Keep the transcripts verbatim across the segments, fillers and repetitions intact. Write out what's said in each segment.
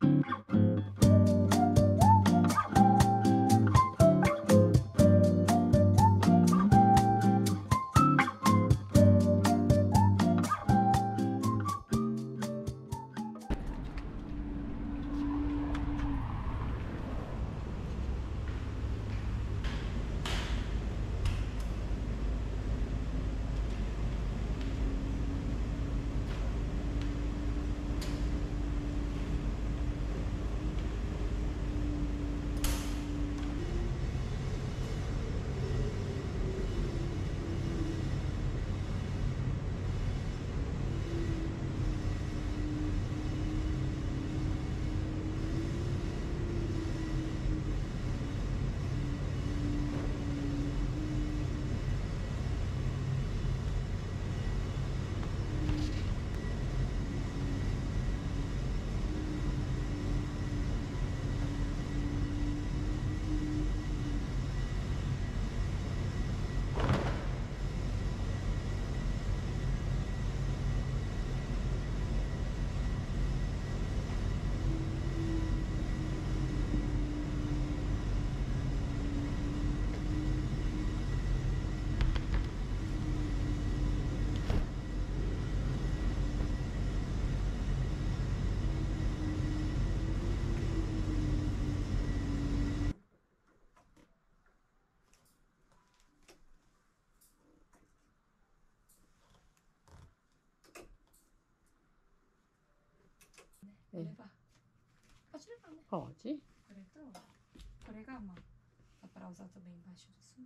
これはpode levar, né? Pode. これとこれがまあdá para usar também embaixo do cinto.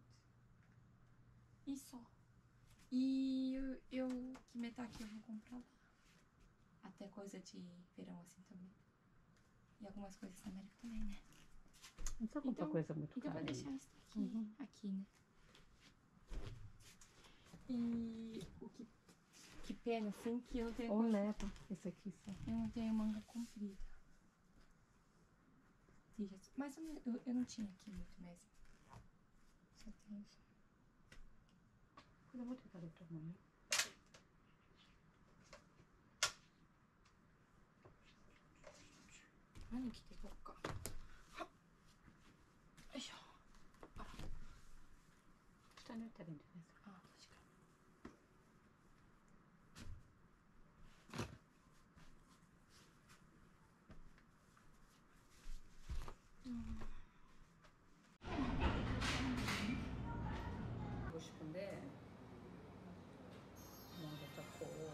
E só. E eu, eu que metade eu vou comprar lá. Até coisa de verão assim também. E algumas coisas da América também, né? Não precisa comprar coisa muito então cara. Então vou deixar isso aqui, uhum. aqui, né? E o que, que pena, assim, que eu tenho... Ou leva esse aqui só. Eu não tenho manga comprida. Mas eu, eu, eu não tinha aqui muito mesmo. Só tem isso. Coisa muito cara pra mãe. 何着ていこうか。はっ。よいしょ。あら。 下に置いたらいいんじゃないですか。 あ、確かに。うん。 ごし込んで、なんかじゃこう。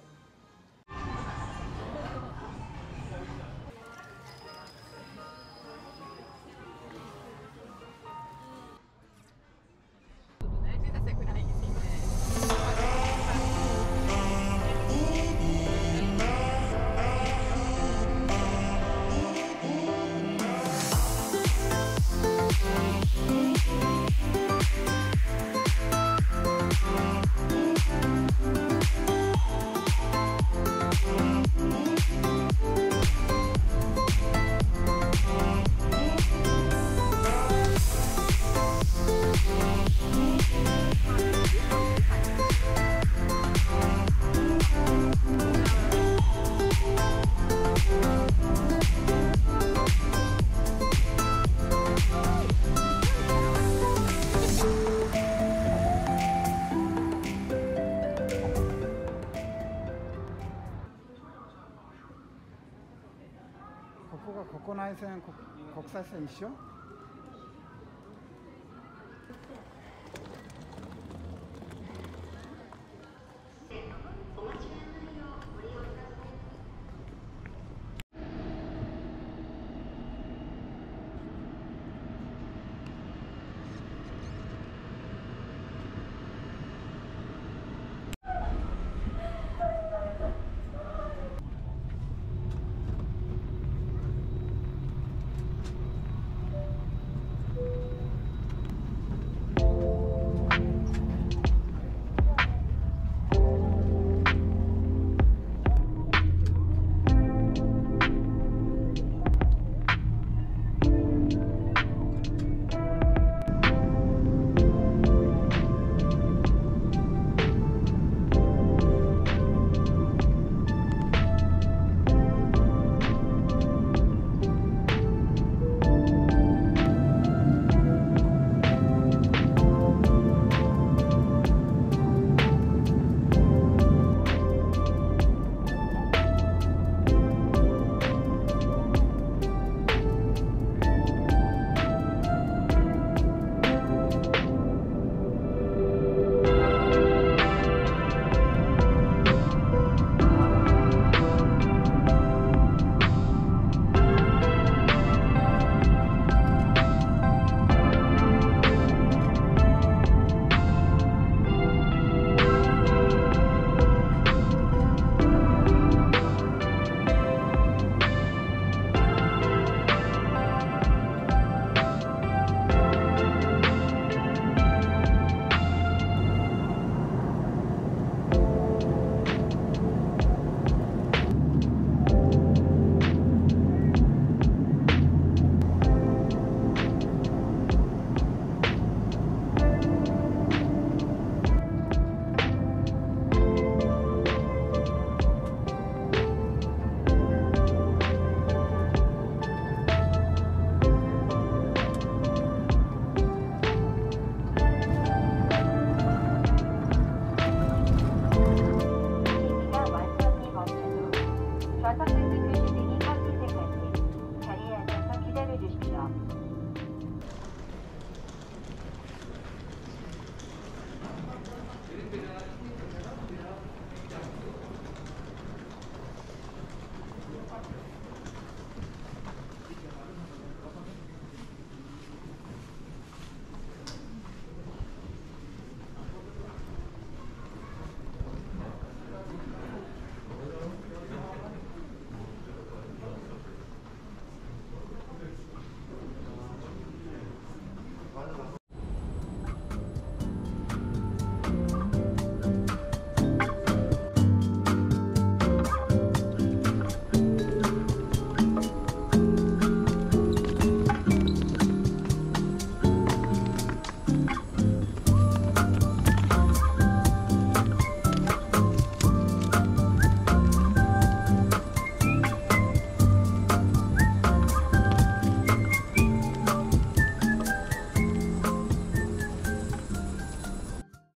ここが国内線、国際線一緒？